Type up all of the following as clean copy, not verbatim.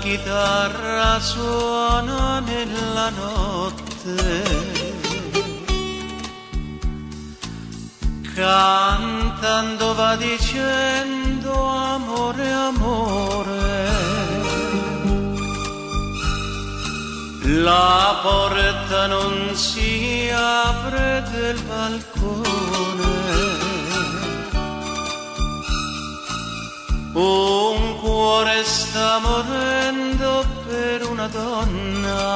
chitarra suona nella notte, cantando va dicendo amore, amore. La porta non si apre del balcone, un cuore sta morendo per una donna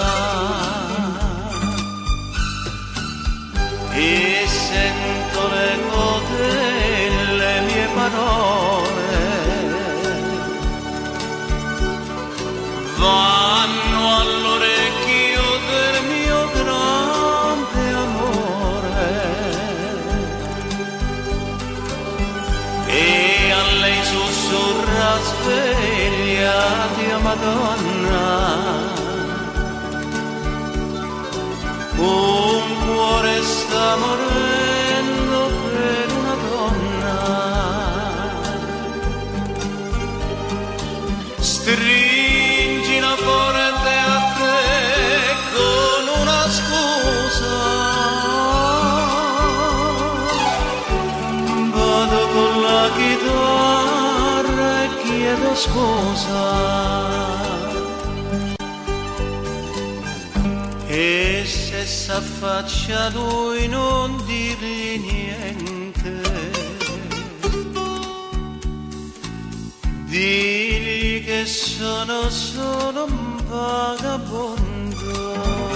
e sento l'eco delle mie parole, vanno all'orecchio del mio grande amore e a lei sussurra svegliati a Madonna. Un cuore sta morendo per una donna, stringila forte a te con una scusa, vado con la chitarra e chiedo scusa. E se s'affaccia lui non dirgli niente, digli che sono solo un vagabondo,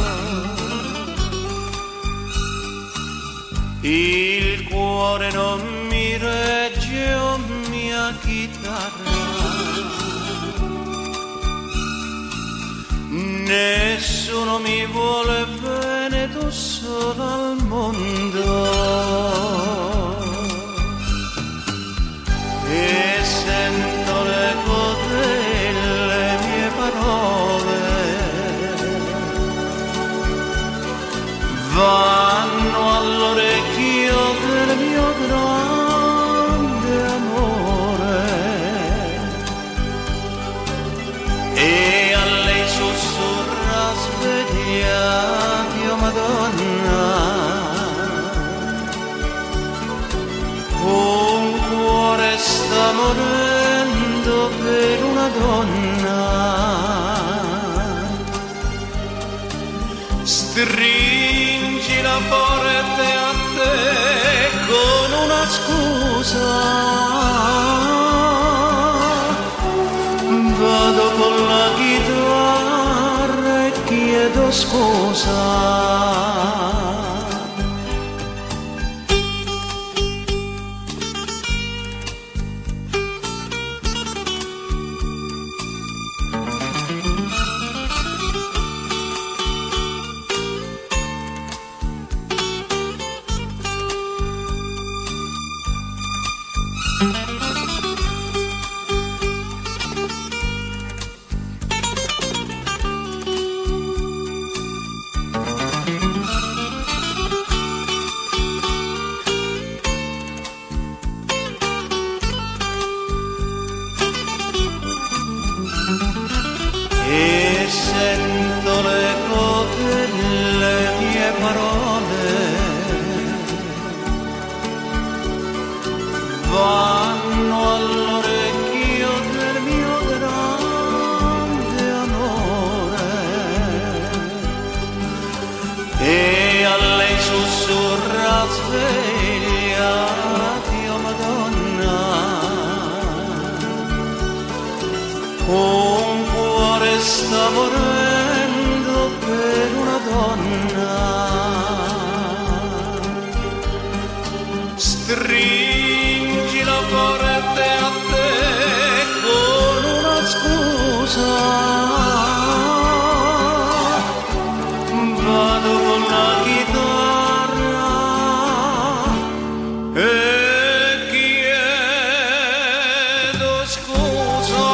il cuore non mi regge o mia chitarra, nessuno mi vuole bene, tu solo al mondo. E sento l'eco delle mie parole, vanno all'orecchio del mio grande amore e a lei sussurra svegliati, oh Madonna. Un cuore sta morendo per una donna, stringila forte a te con una scusa, vado con la chitarra e chiedo scusa. E sento l'eco delle mie parole, vanno all'orecchio del mio grande amore e a lei sussurra svegliati, oh Madonna. Un cuore sta morendo per una donna, stringila forte a te con una scusa, vado con la chitarra e chiedo scusa.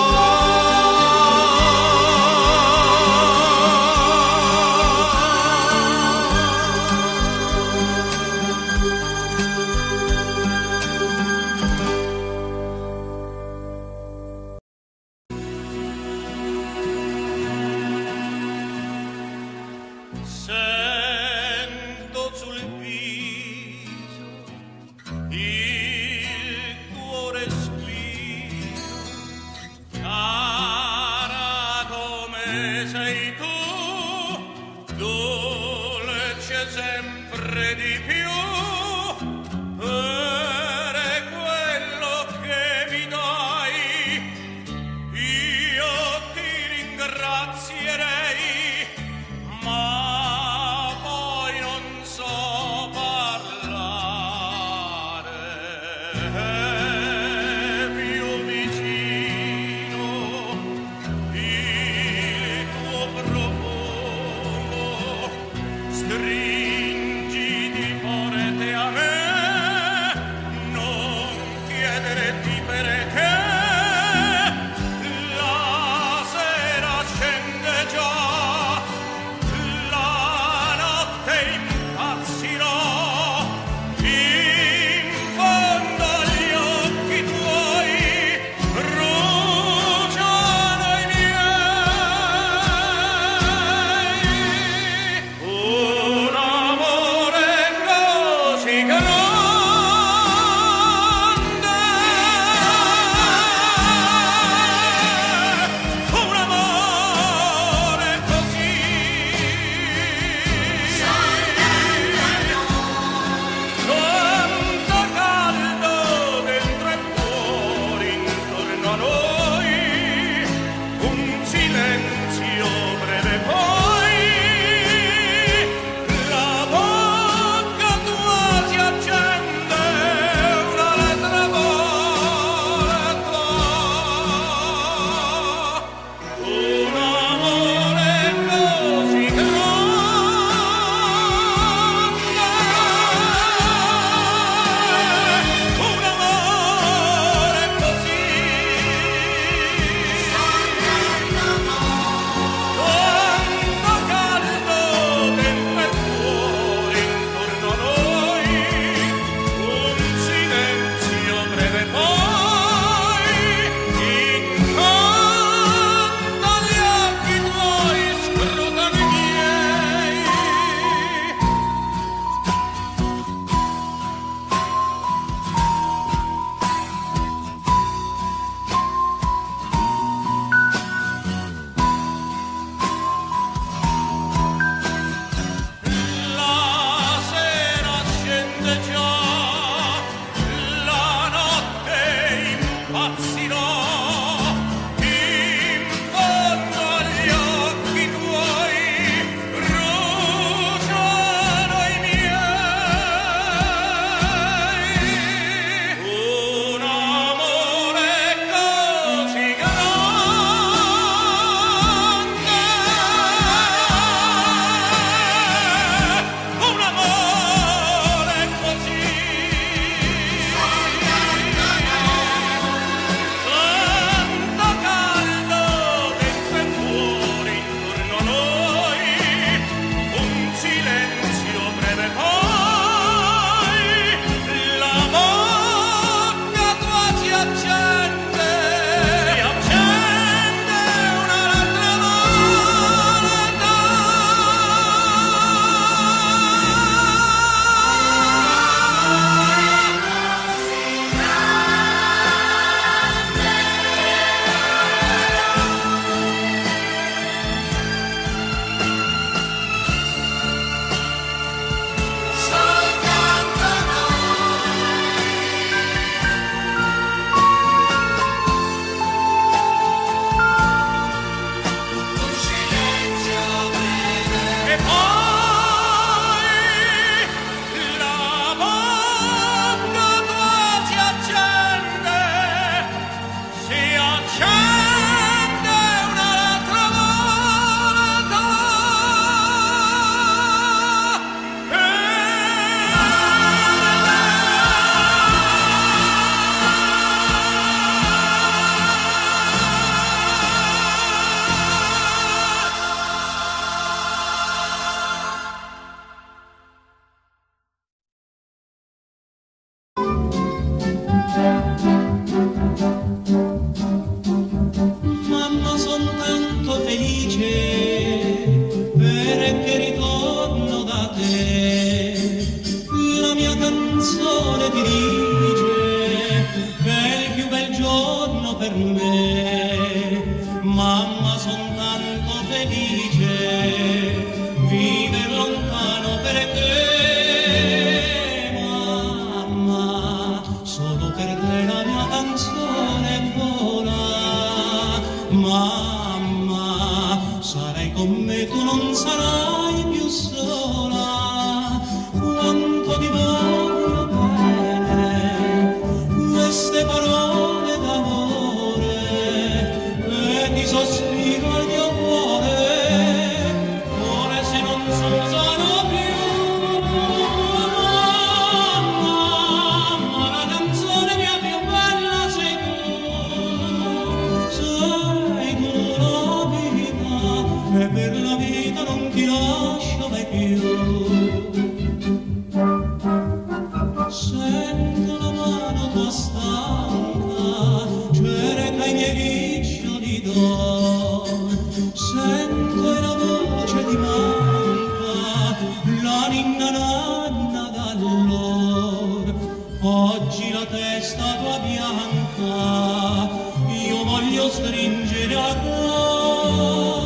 sento la mano tua stanca, cerca i miei riccioli d'or, sento la voce di manca, la ninna nanna d'allor. Oggi la testa tua bianca, io voglio stringere a cuore.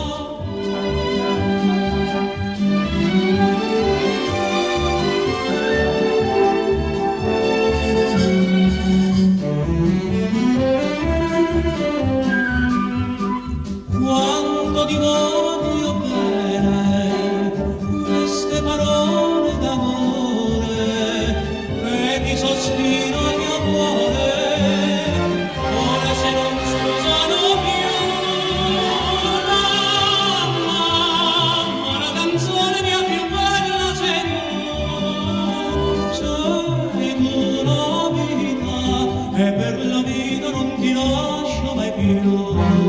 Quando ti voglio bene, queste parole d'amore, e ti sospiro al mio cuore, ora se non scusano più. Mamma, la canzone mia più bella sei tu la vita, e per la vita non ti lascio mai più.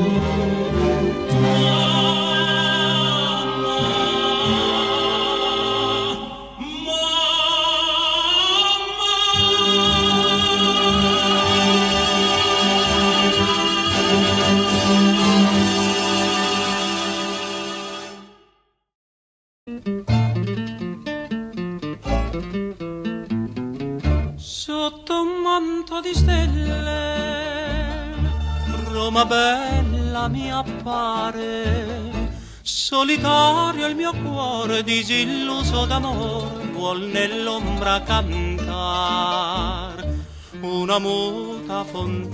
Sotto un manto di stelle, Roma bella mi appare, solitario il mio cuore disilluso d'amor vuol nell'ombra cantar. Una muta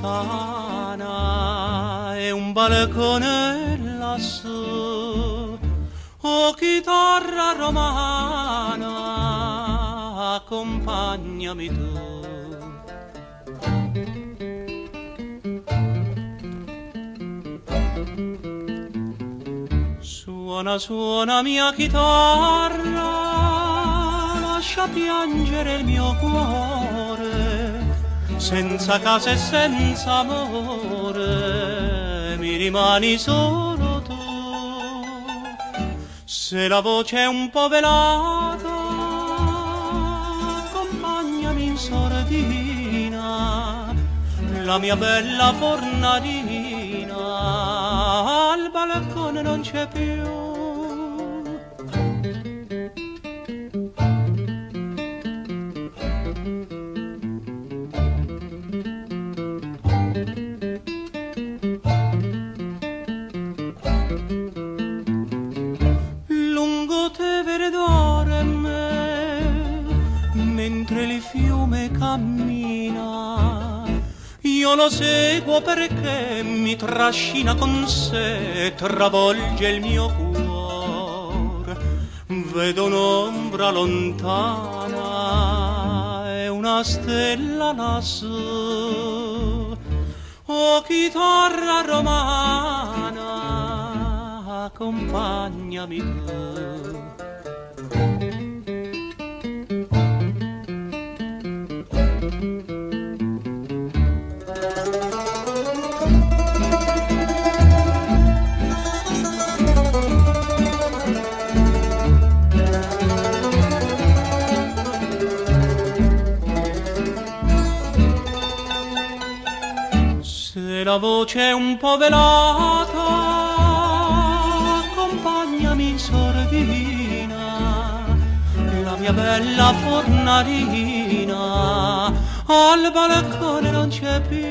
fontana e un balcone lassù, oh chitarra romana, accompagnami tu. Suona, suona mia chitarra, lascia piangere il mio cuore, senza casa e senza amore, mi rimani solo tu. Se la voce è un po' velata, accompagnami in sordina, la mia bella fornalina, al balcone non c'è più. Mentre il fiume cammina, io lo seguo perché mi trascina con sé, travolge il mio cuore. Vedo un'ombra lontana e una stella lassù, oh chitarra romana, accompagnami tu. Se la voce è un po' velata, accompagnami in sordina, la mia bella fornalina, al balcone non c'è più.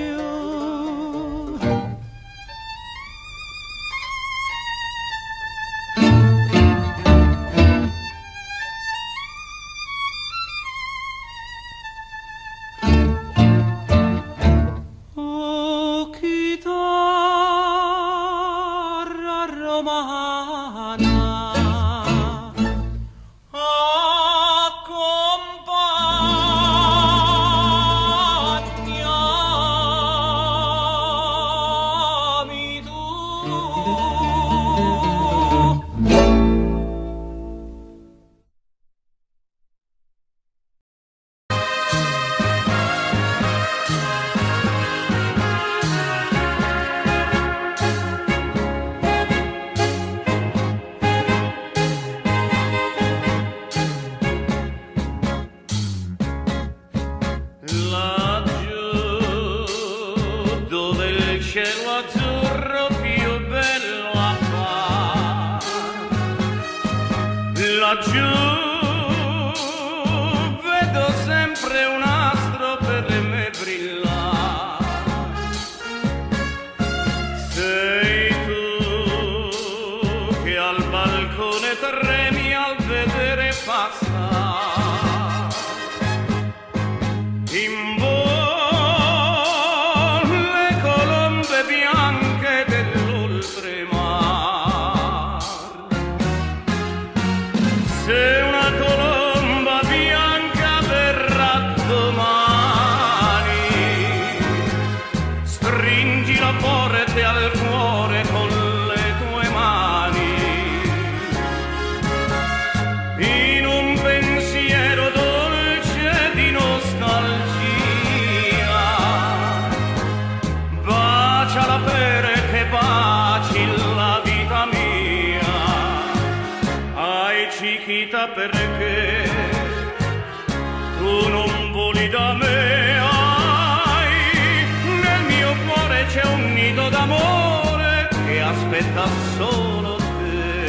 perché tu non voli da me, ai, nel mio cuore c'è un nido d'amore che aspetta solo te.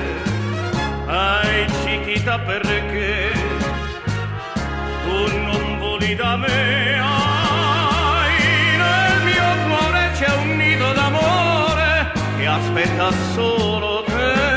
Ai, Chiquita, perché tu non voli da me, ai, nel mio cuore c'è un nido d'amore che aspetta solo te.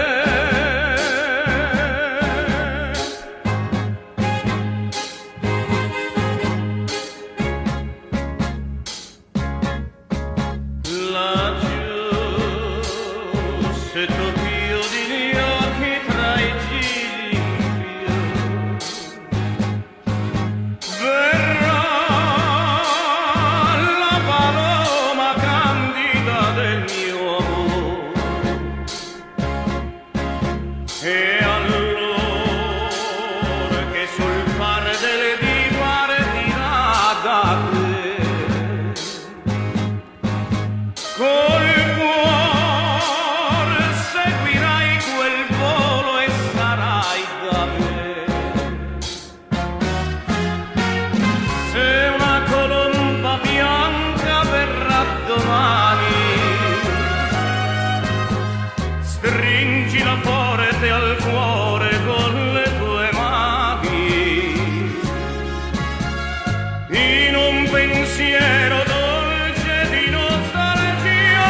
Stringila forte al cuore con le tue mani, in un pensiero dolce di nostalgia.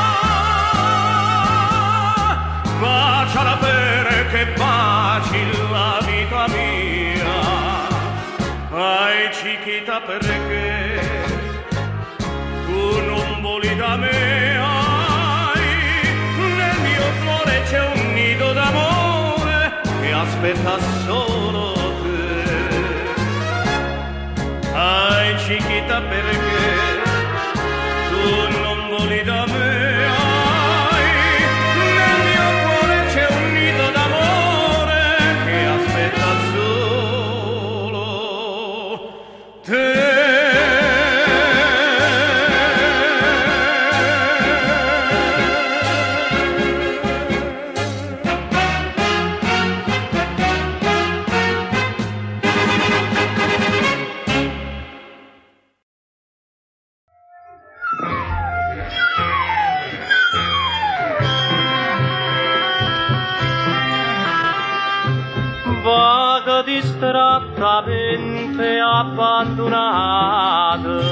Baciala perché baci la vita mia. Ai, Chiquita, perché tu non voli da me. C'è un nido d'amore che aspetta solo te. Ai, Chiquita, perché tu non voli da me, ai, nel mio cuore c'è un nido d'amore che aspetta solo te. Vaga distrattamente abbandonata,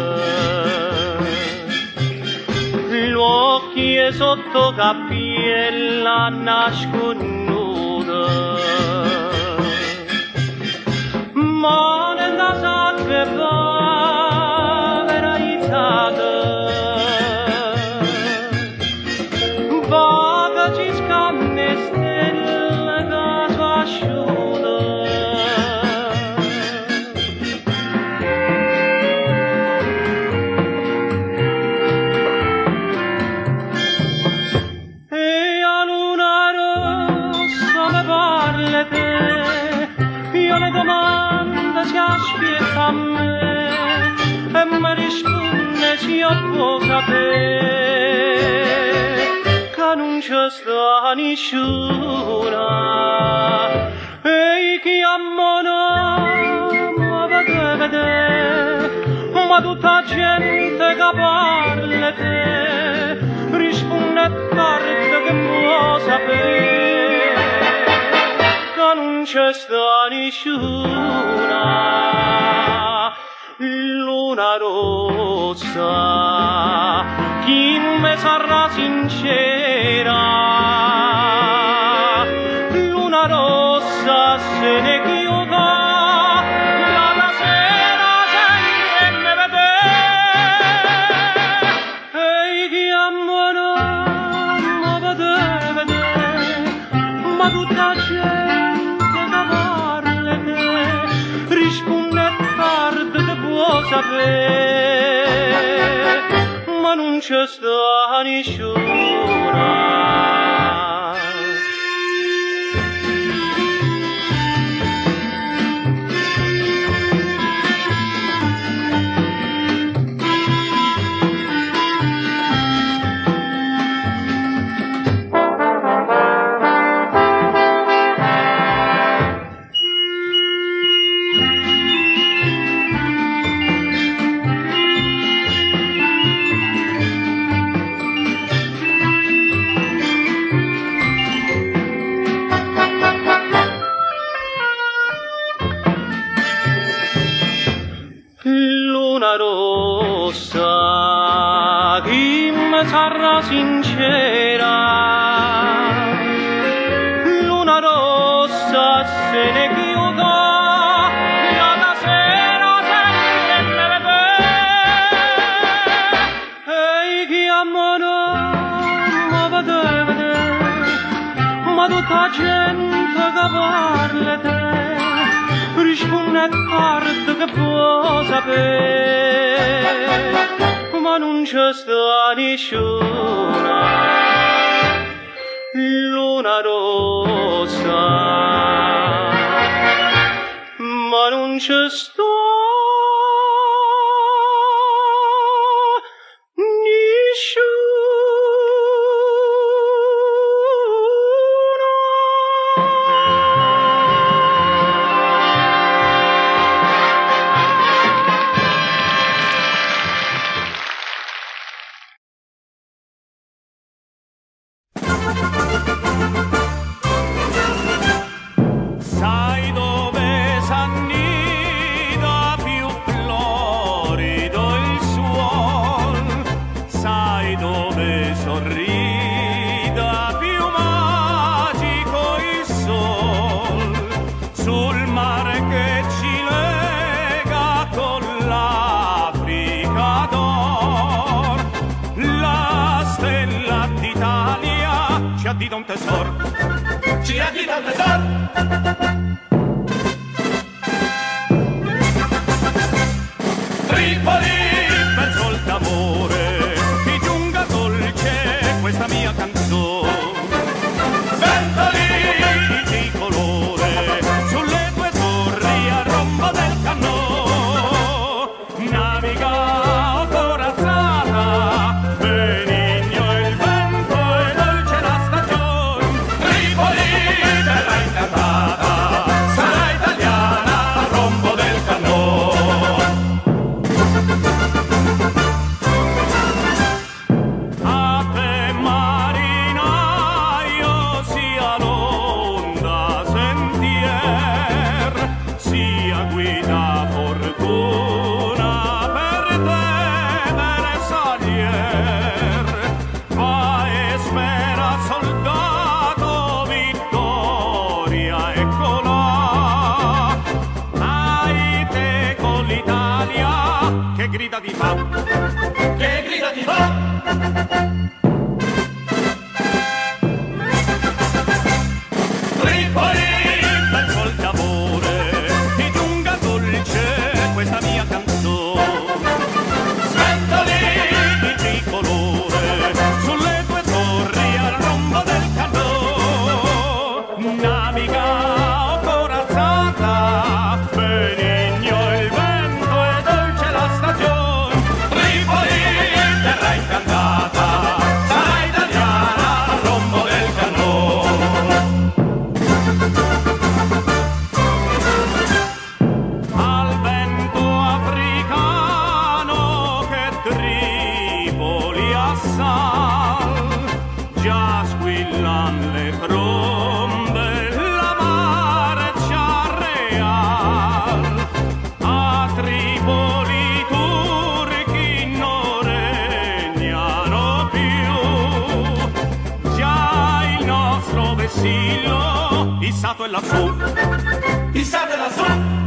gli occhi e sotto cappiella nasconuta, ma nella sacra povera izzata, vaga ci scanne stelle caso asciutta. Io le domande si aspetta a me e mi risponde se io può sapere che non c'è sta nessuna e chi ammona ma vede vedere ma tutta gente che parla te risponde tardi che può sapere non c'è sta nessuna luna rossa chi me sarà sincera luna rossa se ne chiuda la sera sempre me vede e chi ammano ma vede ma tutta gente risponde tardi che può sapere ma non c'è sta nessuna. rossa chi mi sarà sincera, luna rossa se ne chiuda la sera sempre me vede e chi amano ma vede ma tutta gente che parla te risponde tardi che può sapere ma non c'è sta nessuna luna rossa ma non c'è sta Sai dove s'annida più florido il suol, sai dove sorrida più magico il sol, sul mare che ci lega con l'Africa d'or, la stella d'Italia ci addita un tesoro. Ci addita un tesoro. Tripoli, bel sol d'amore, ti giunga dolce questa mia canzone. Sventoli di colore sulle tue torri a rombo del cannone. Naviga corazzata, benigno il vento e dolce la stagione. Tripoli, terra incantata, sarà italiana a rombo del cannone. A te marinaio sia l'onda sentier, sia guida fortuna per te versalier. Va e spera soldato vittoria eccola, hai te con l'Italia che grida di fa, che grida di fa. Tripoli, bel sol d'amore, ti giunga dolce questa mia canzone. Sventoli di tricolore sulle tue torri al rombo del cannone. Naviga corazzata, benigno il vento e dolce la stagione. Tripoli, terra incantata, sarà italiana al rombo del cannone. Al vento africano che Tripoli assal, già squillan le trombe, la marcia real. A Tripoli i turchi non regnano più, già il nostro vessillo issato è lassù, issato è lassù.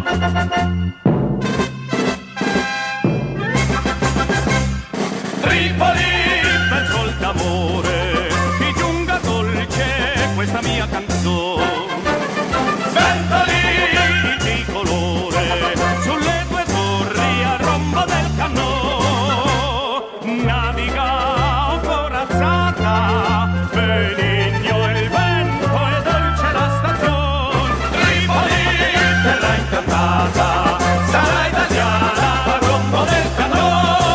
Tripoli, bel sol d'amore, ti giunga dolce questa mia canzone. Sventoli di colore sulle tue torri a rombo del cannone. Naviga corazzata, benigno il vento e dolce la stagione. Tripoli, terra incantata, sarà italiana a rombo del cannone.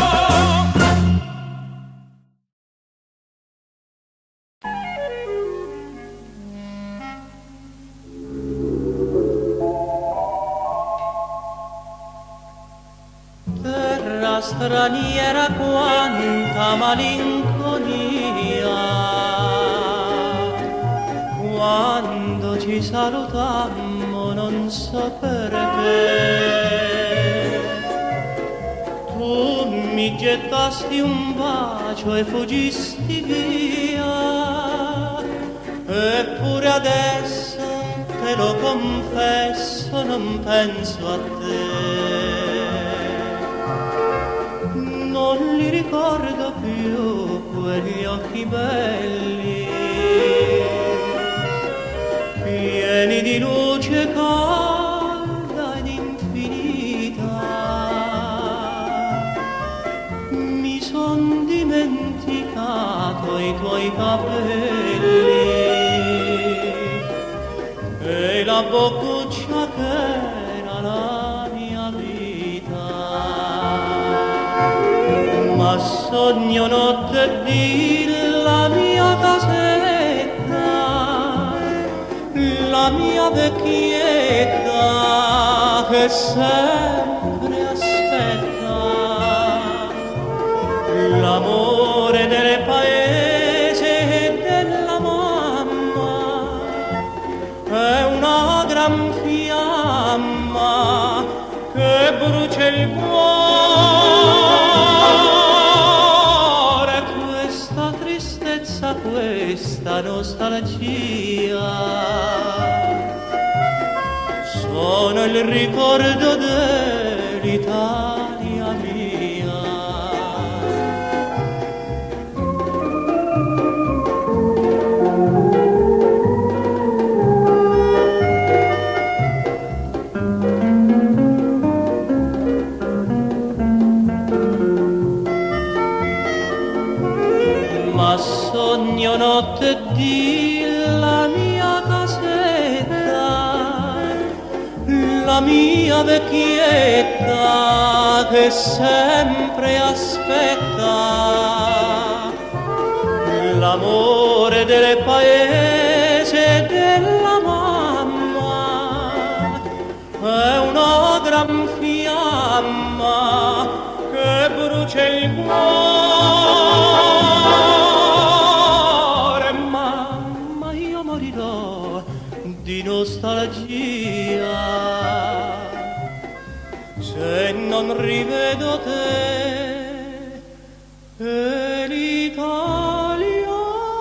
Terra straniera quanta malinconia, quando ci salutammo non so perché. Tu mi gettasti un bacio e fuggisti via, eppure adesso te lo confesso, non penso a te. Non li ricordo più quegli occhi belli, pieni di luce calda ed infinita. Mi son dimenticato i tuoi capelli e la boccuccia che era la mia vita. Ma sogno notte di la mia casetta, la mia vecchietta che sempre aspetta l'amore del paese e della mamma. È una gran fiamma che brucia il cuore, questa tristezza, questa nostalgia sono il ricordo dell'Italia mia. Ma sogno notte di la mia casetta, la mia vecchietta che sempre aspetta l'amore del paese e della mamma. È una gran fiamma che brucia il cuore, ma io morirò di nostalgia se non rivedo te e l'Italia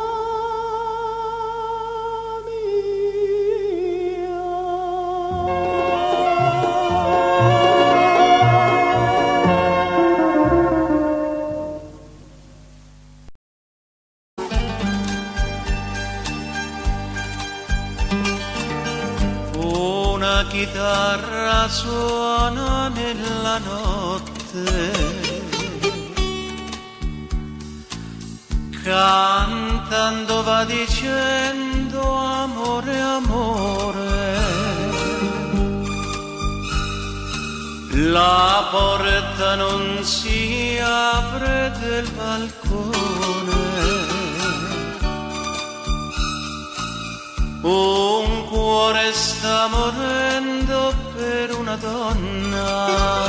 mia. Una chitarra suona nella notte, cantando va dicendo amore, amore. La porta non si apre del balcone, un cuore sta morendo per una donna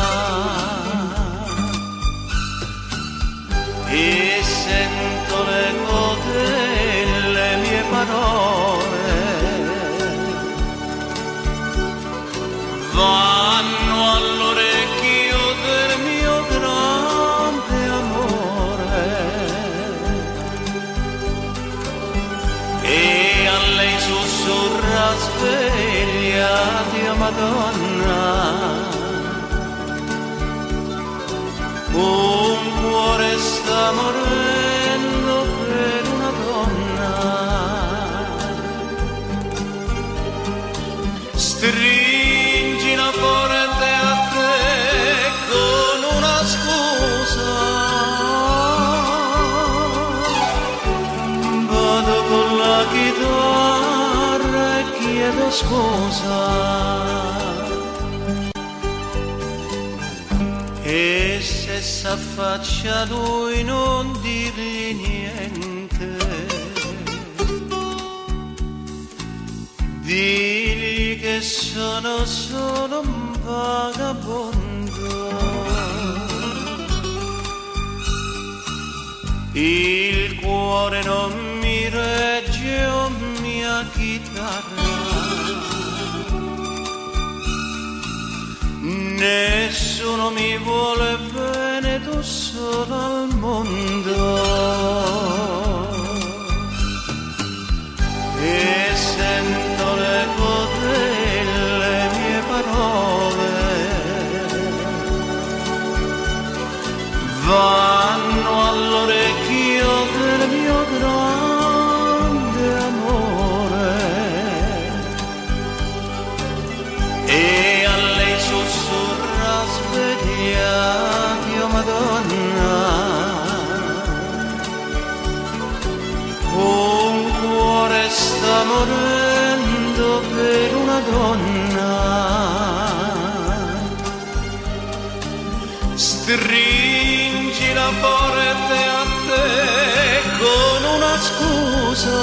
e sento l'eco delle mie parole, vanno all'orecchio del mio grande amore e a lei sussurra svegliati, oh Madonna. Un cuore sta morendo per una donna, stringila forte a te con una scusa, vado con la chitarra e chiedo scusa. E se s'affaccia lui non dirgli niente, digli che sono solo un vagabondo. Il cuore non mi regge, oh mia chitarra, nessuno mi vuole bene solo al mondo e sento l'eco delle mie parole, vanno all'orecchio del mio grande amore e a lei sussurra svegliati, oh Madonna, un cuore sta morendo per una donna. Stringi la forte a te con una scusa,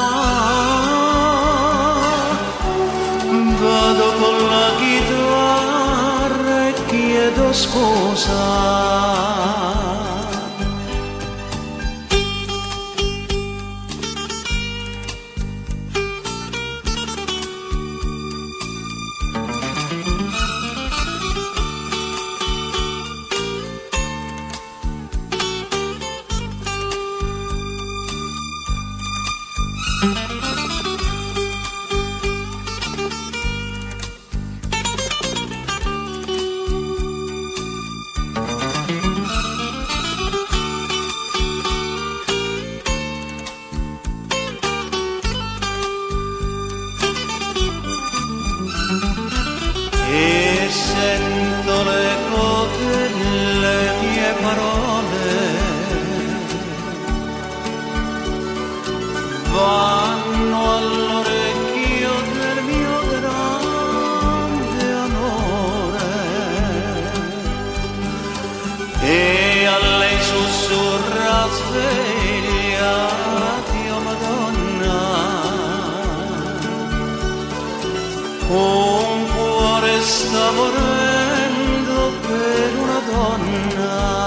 vado con la chitarra e chiedo scusa. E sento l'eco delle mie parole, vanno all'orecchio del mio grande amore e a lei sussurra svegliati, oh Madonna, un cuore sta morendo per una donna.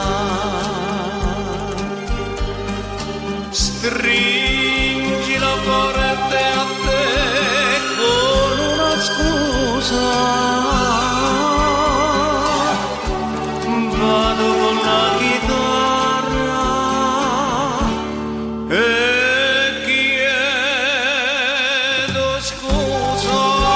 Stringi la forte a te con una scusa, vado con la chitarra e chiedo scusa.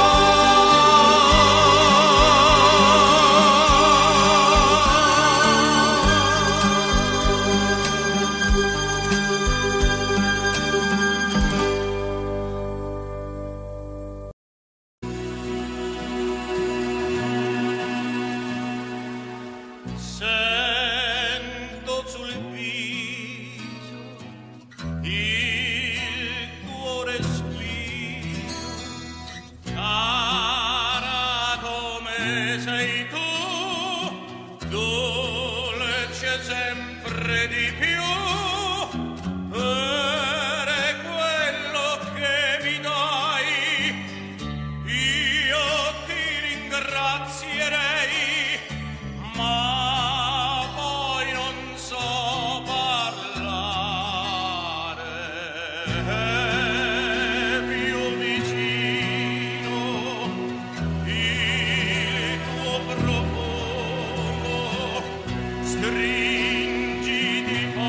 Sento sul viso il tuo respiro, cara come sei tu, dolce sempre di più, per quello che mi dai io ti ringrazierei, ma poi non so parlare più vicino il tuo profumo stringi di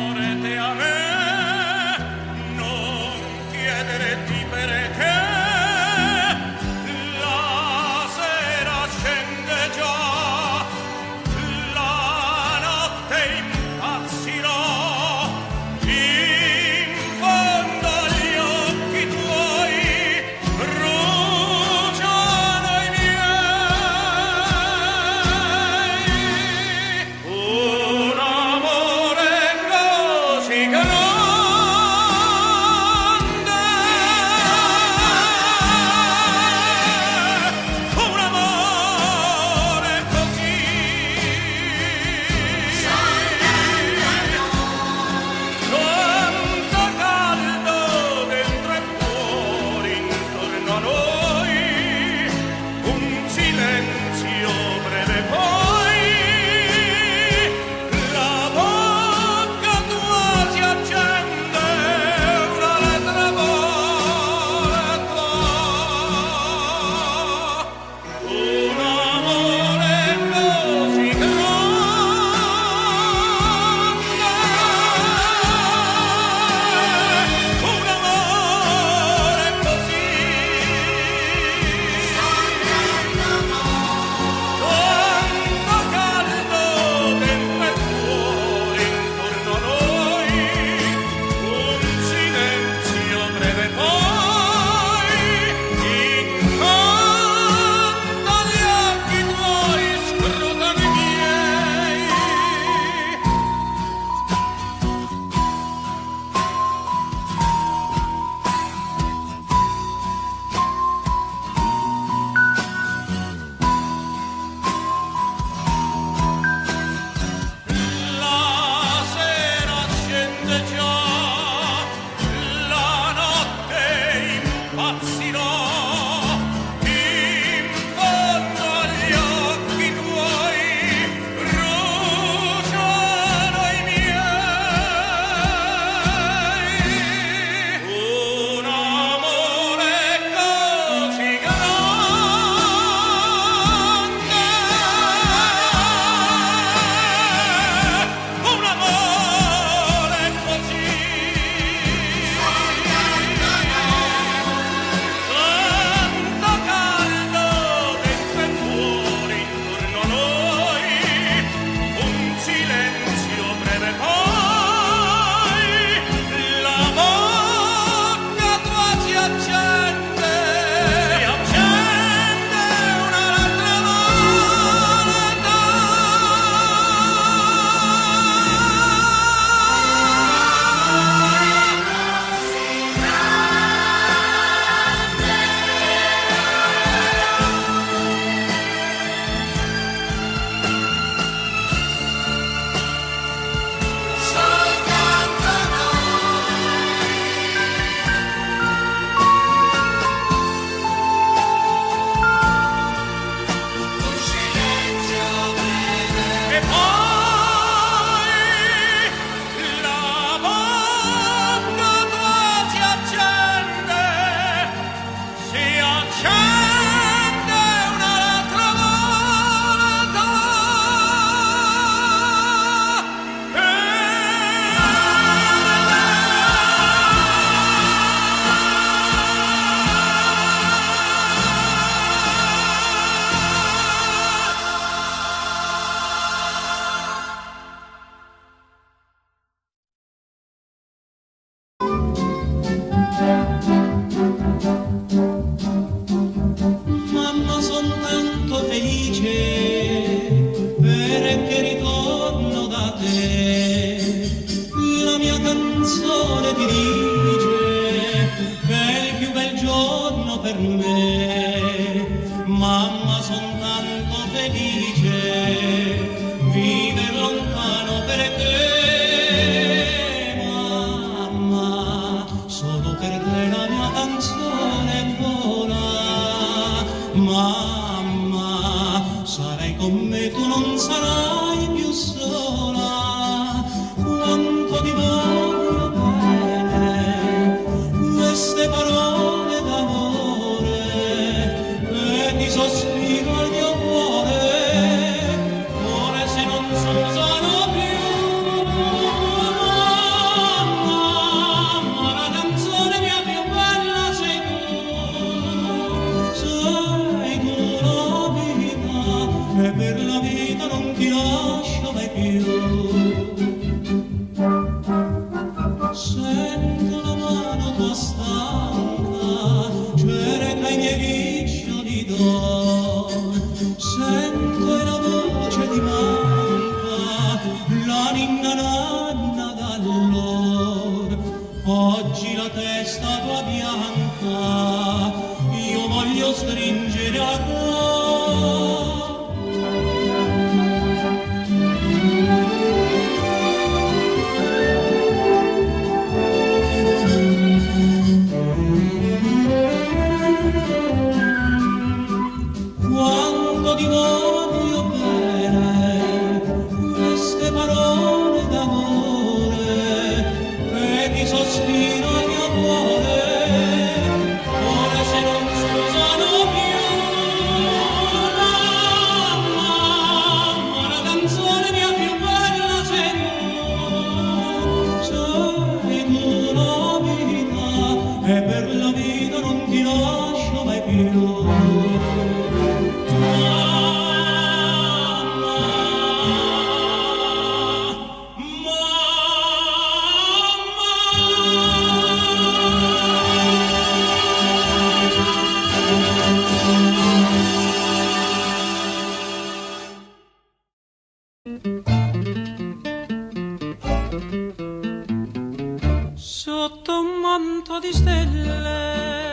Sotto un manto di stelle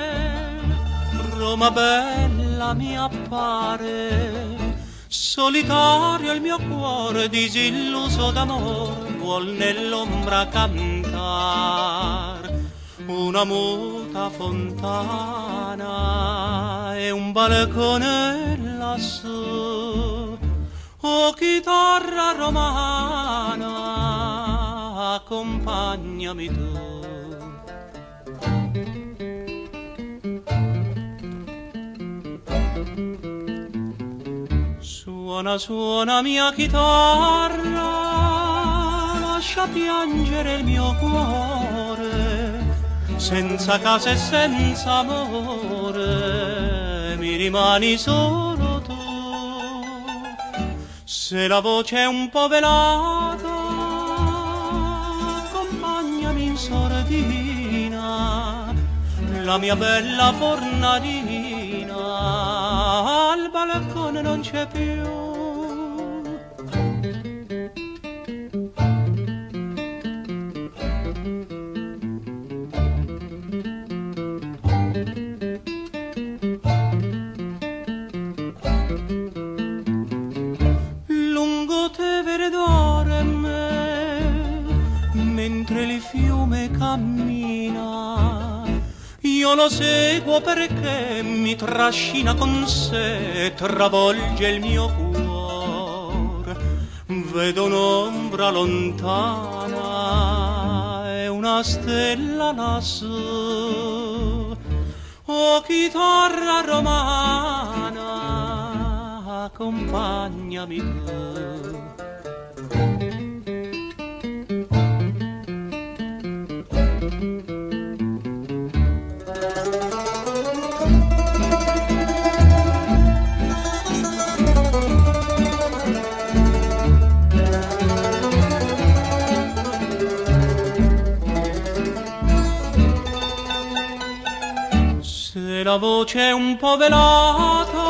Roma bella mi appare, solitario il mio cuore disilluso d'amore vuol nell'ombra cantar una muta fontana e un balcone lassù. Oh chitarra romana, accompagnami tu. Suona, suona mia chitarra, lascia piangere il mio cuore, senza casa e senza amore, mi rimani solo tu. Se la voce è un po' velata, accompagnami in sordina, la mia bella fornarina al balcone non c'è più. Lungo Tevere dorme mentre il fiume cammina, io lo seguo perché mi trascina con sé, travolge il mio cuore. Vedo un'ombra lontana e una stella lassù. Oh chitarra romana, accompagnami tu. Se la voce è un po' velata,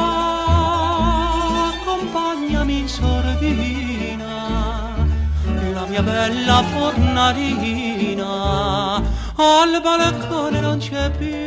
accompagnami in sordina, la mia bella fornarina al balcone non c'è più.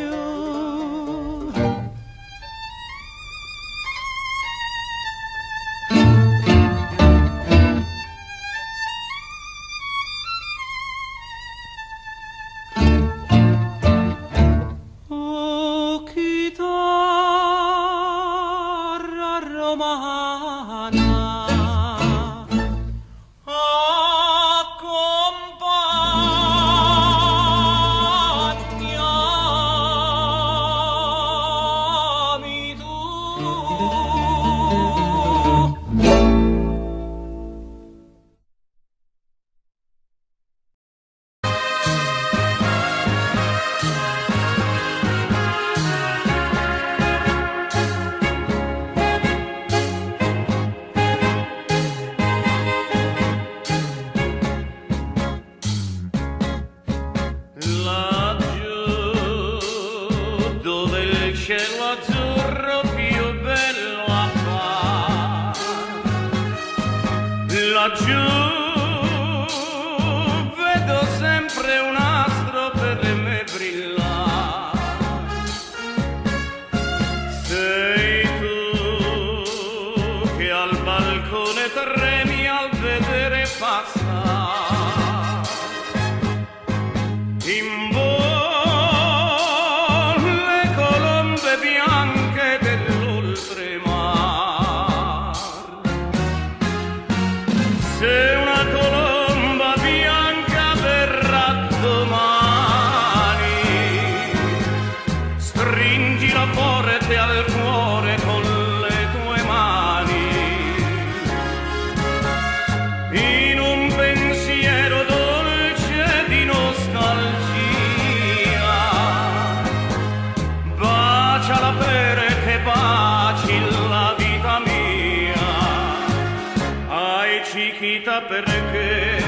Laggiù vedo sempre un astro per me brillare. Sei tu che al balcone tremi al vedere passare in volo le colombe bianche dell'oltremar. Se una colomba bianca verrà domani, stringila forte al cuore con le tue mani, in un pensiero dolce di nostalgia. Baciala perché baci la vita mia. Ai Chiquita perché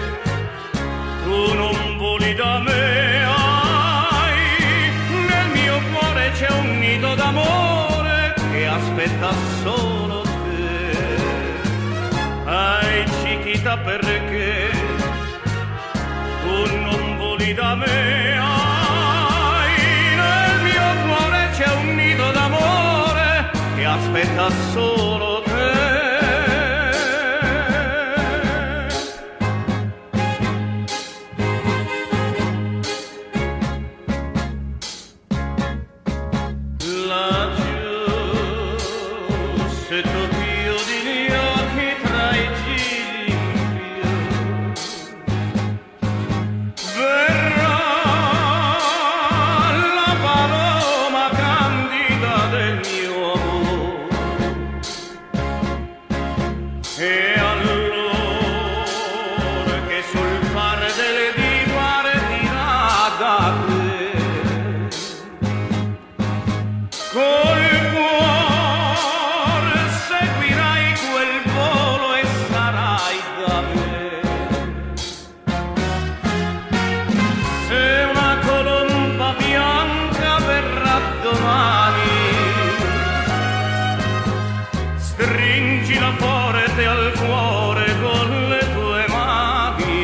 tu non voli da me, ai, nel mio cuore c'è un nido d'amore che aspetta solo te. Ai Chiquita perché da me hai, nel mio cuore c'è un nido d'amore che aspetta solo te. Laggiù, se tu chiudi gli occhi tra i gigli verrà la paloma candida del mio amore, e allora che sul far delle partirà da te, col cuore seguirai quel volo e sarai da me. Se una colomba bianca verrà domani, stringila forte al cuore con le tue mani,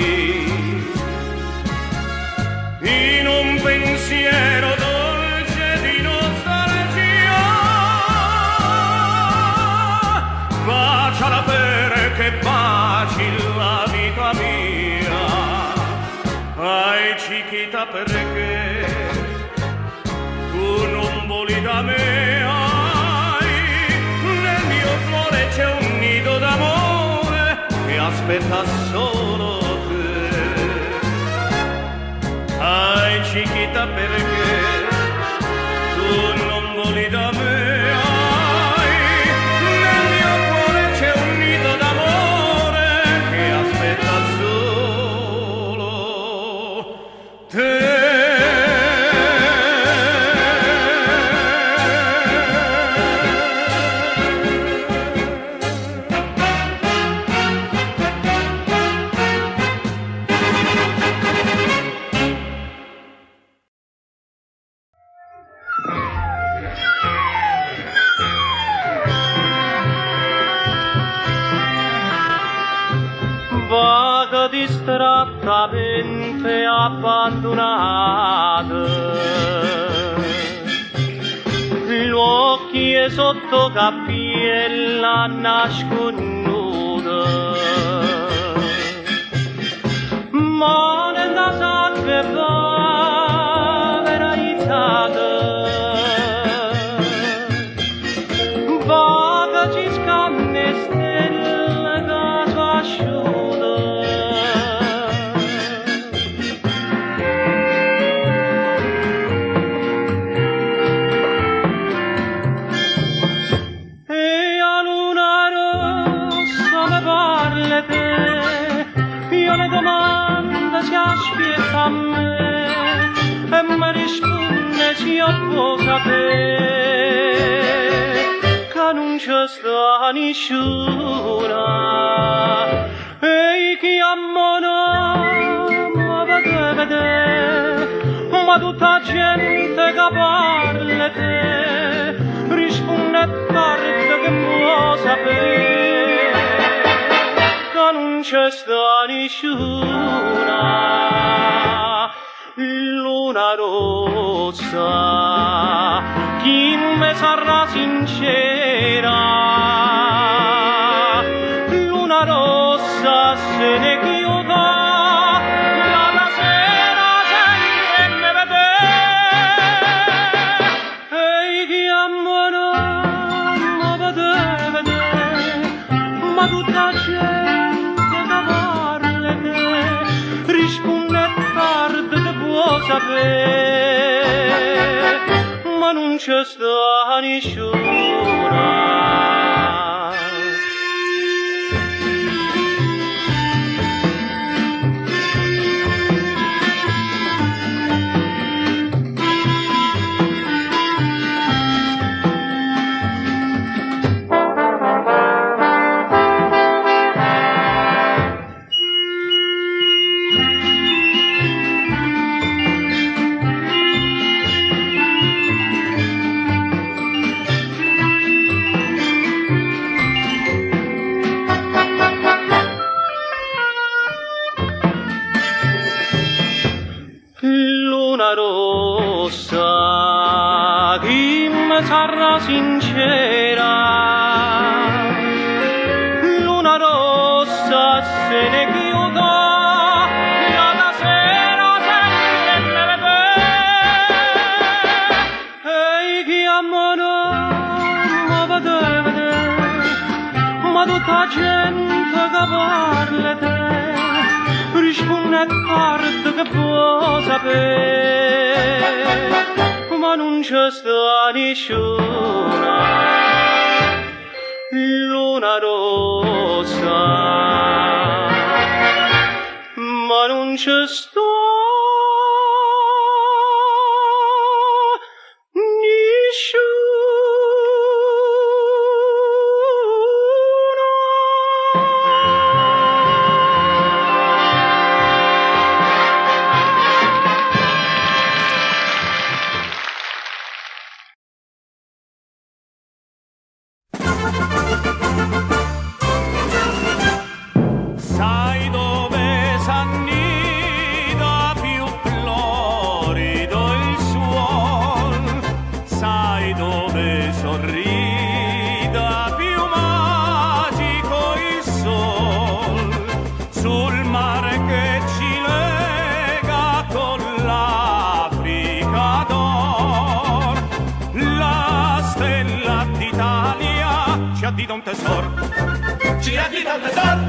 in un pensiero dolce di nostalgia, baciala perché baci la vita mia. Ai Chiquita, perché tu non voli da me, ai, nel mio cuore c'è un nido d'amore che aspetta solo te. Ai Chiquita, perché tu non voli da me, ai, nel mio cuore c'è un nido d'amore che aspetta solo te. Vaga distrattamente abbandonata, l'occhio sotto cappiella nasconduta, ma nella sacca povera izzata, vaga ci scanne stelle caso asciutta. Io le domande si aspetta a me e mi risponde se io può sapere che non c'è sta nessuna, e chi ammona ma vede, ma tutta gente che parla te risponde tardi che può sapere che non c'è sta nessuna. Luna rossa, chi me sarà sincera? Luna rossa se ne chiuda, la sera senza me vede, e chi ammona ma vede, ma tutta gente che parla te risponde tardi che può sapere, ma non c'è sta nessuna. luna rossa, chi mi sarà sincera? Luna rossa se ne chiuda, la sera sempre me vede, e chi amore mi vede, ma tutta gente che parla te, risponde a carte che può sapere, ma non c'è sta nessuna luna rossa, ma non c'è sta Sai dove s'annida più florido il suol, sai dove sorrida più magico il sol, sul mare che ci lega con l'Africa d'or, la stella d'Italia ci addita un tesoro, ci addita un tesoro.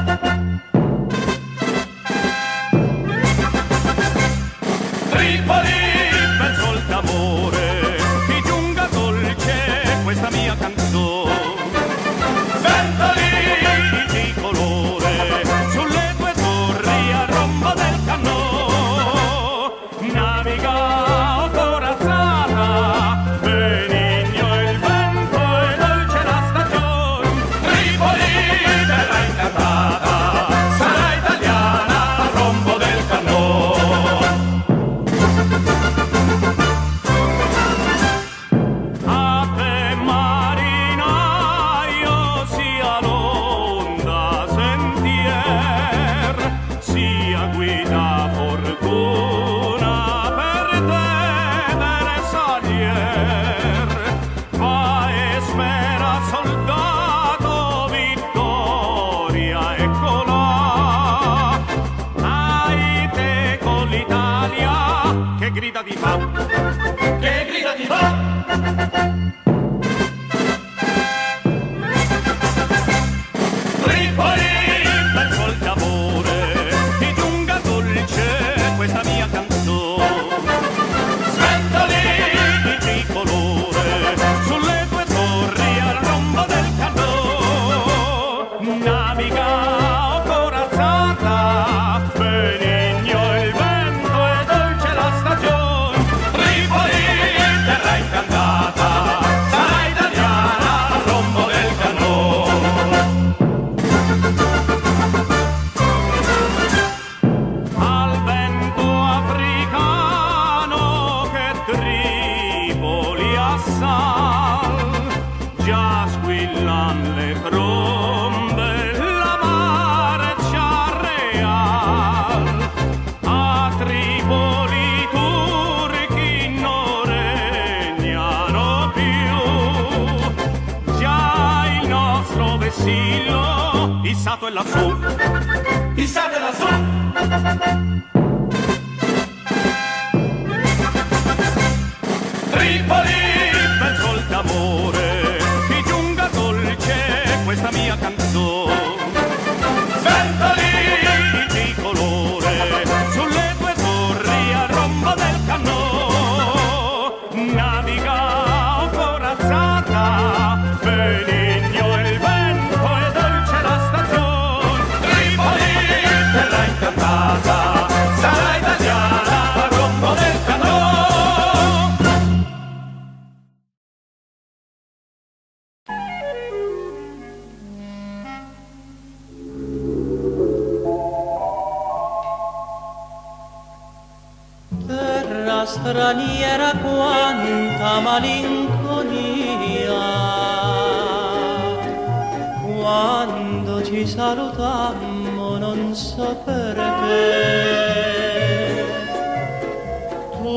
Tripoli, bel sol d'amore, ti giunga dolce questa mia canzone. Ventoli di colore sulle tue torri al rombo del cannone. Naviga o corazzata, benigno il vento e dolce la stagione. Tripoli, terra incantata, sarà italiana al rombo del cannone. Ave marinaio, sia l'onda sentier, sia guida fortuna per te bersaglier. Va e spera soldato, vittoria eccola, ai te con l'Italia che grida di fa, che grida di fa. Tripoli, bel sol d'amore, ti giunga dolce questa mia canzone. Sventoli di colore sulle tue torri al rombo del cannone. Naviga o corazzata, benigno il vento e dolce la stagione. Tripoli, terra incantata, sarà italiana al rombo del cannone. Al vento africano che Tripoli assal, già squillan le trombe, la marcia real. A Tripoli i turchi non regnano più, già il nostro vessillo issato è lassù, issato è lassù. Tripoli, bel sol d'amore, ti giunga dolce questa mia canzone. Ventoli di colore sulle tue torri al rombo del cannone. Naviga o corazzata, benigno il vento e dolce la stagione. Tripoli, terra incantata, sarà italiana al rombo del cannone. Terra straniera, quanta malinconia, quando ci salutammo non so perché. Tu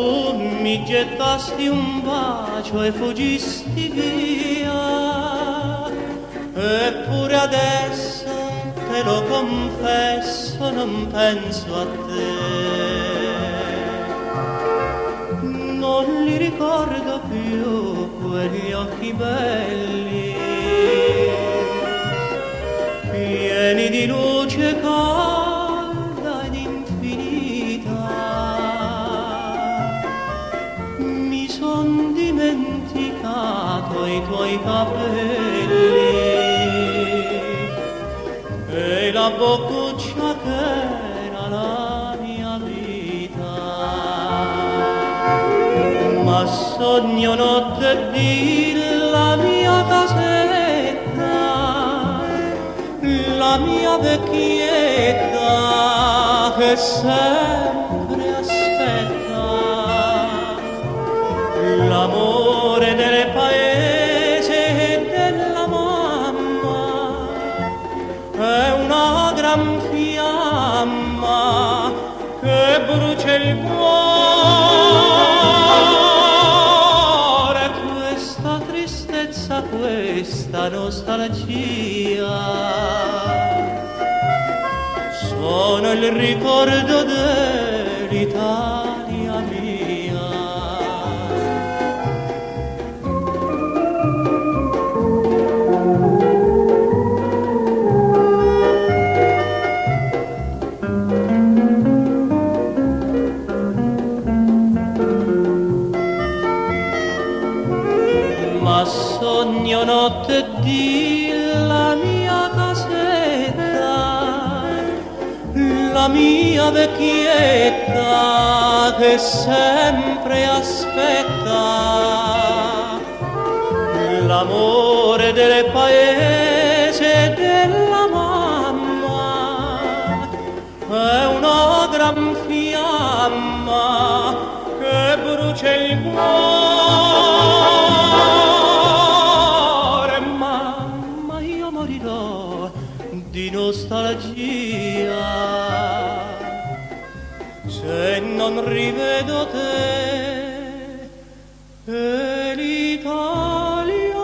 mi gettasti un bacio e fuggisti via, eppure adesso te lo confesso, non penso a te. Non li ricordo più quegli occhi belli, pieni di luce calda ed infinita. Mi son dimenticato i tuoi capelli e la boccuccia che era la mia vita. Ma sogno notte di la mia casetta, la mia vecchietta che sempre aspetta l'amore del paese e della mamma. È una gran fiamma che brucia il cuore, questa tristezza, questa nostalgia sono il ricordo dell'Italia mia. Ma sogno notte di la mia casetta, la mia vecchietta che sempre aspetta l'amore del paese e della mamma. È una gran fiamma che brucia il cuore, mamma, io morirò di nostalgia se non rivedo te e l'Italia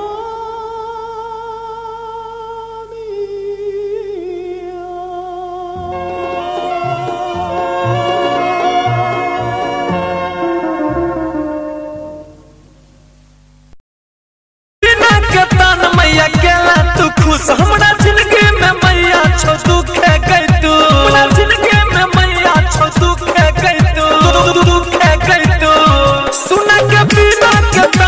खुश हमरा जिंदगी में मैया छो दुख है गई तू, हमरा जिंदगी में मैया छो दुख है गई तू, दुख है गई तू। सुन के बिना के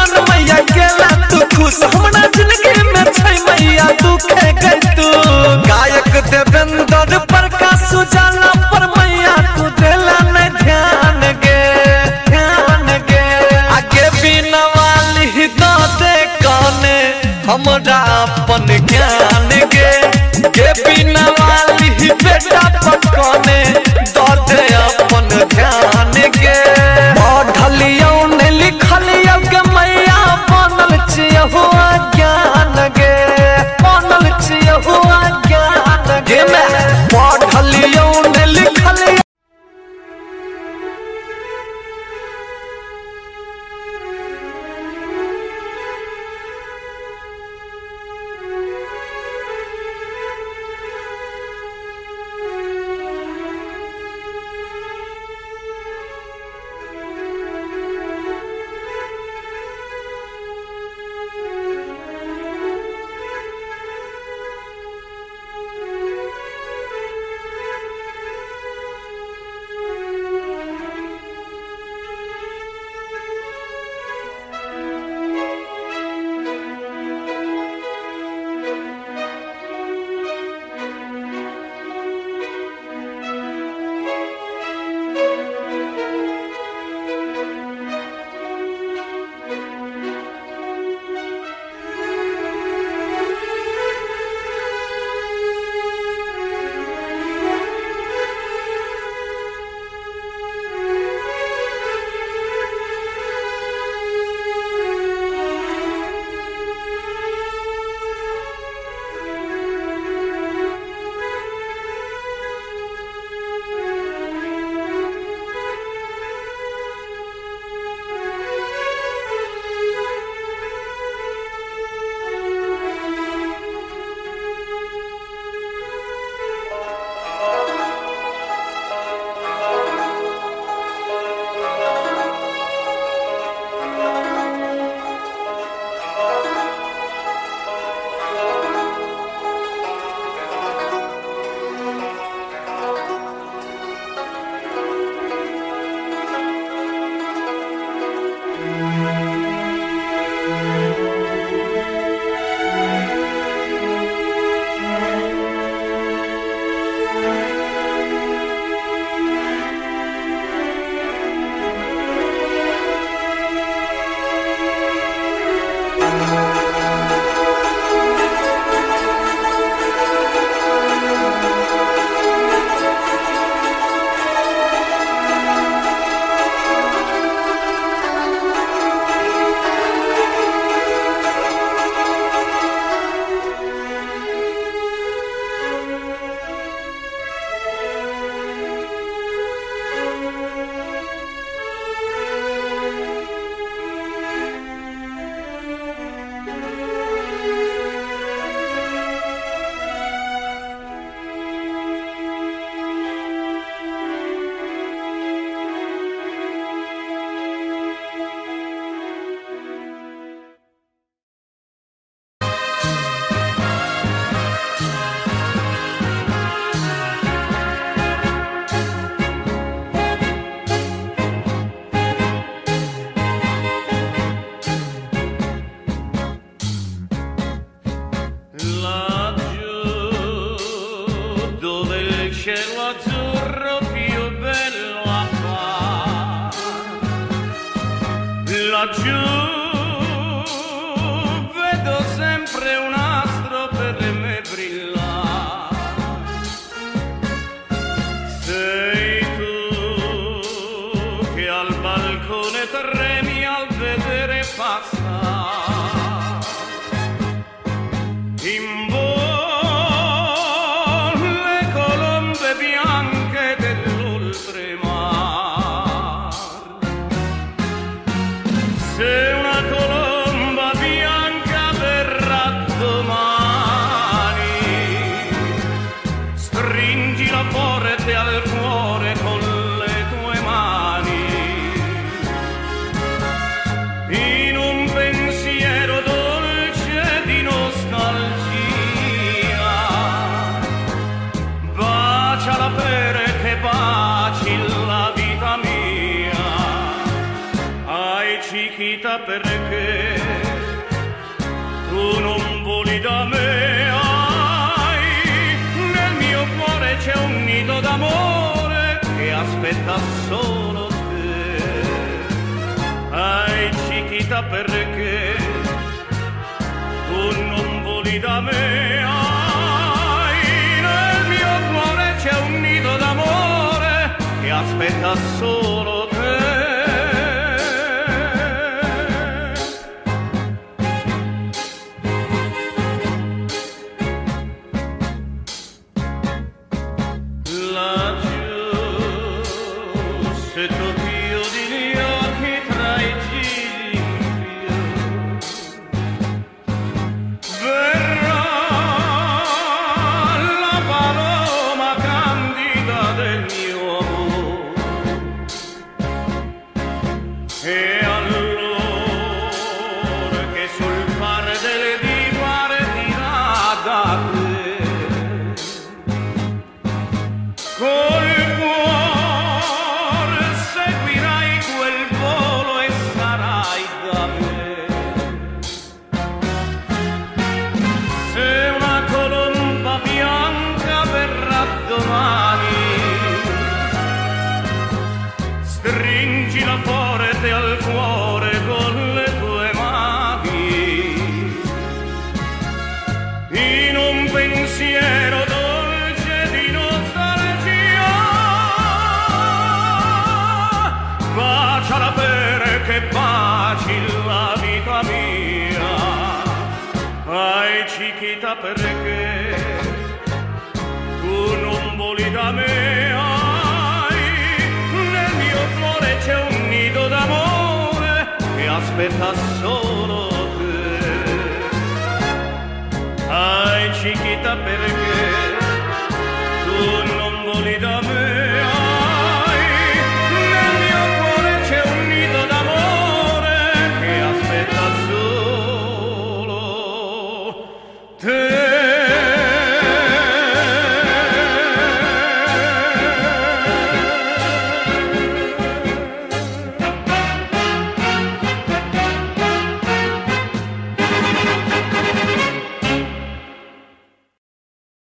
laggiù vedo sempre un astro per me brillare. Sei tu che al balcone tremi al vedere passare in volo le colombe bianche dell'oltremar. Se una colomba bianca verrà domani, stringila forte al cuore con le tue mani, in un pensiero dolce di nostalgia. Baciala perché baci la vita mia. Ai Chiquita perché tu non voli da me. Ai, nel mio cuore c'è un nido d'amore che aspetta solo te. Ai Chiquita perché tu non voli da me. Ai, nel mio cuore c'è un nido d'amore che aspetta solo te. Se tu chiudi gli occhi tra i gigli verrà la paloma candida del mio amore, e allora che sul fare delle divare dirà da te col cuore seguirai quel volo e sarai da me. Se una colomba bianca verrà domani, stringila forte al cuore con le tue mani, in un pensiero dolce di nostalgia. Baciala perché baci la vita mia. Ai Chiquita perché tu non voli da me. Ai, nel mio cuore c'è un nido d'amore che aspetta solo te. Ai Chiquita perché tu non voli da me.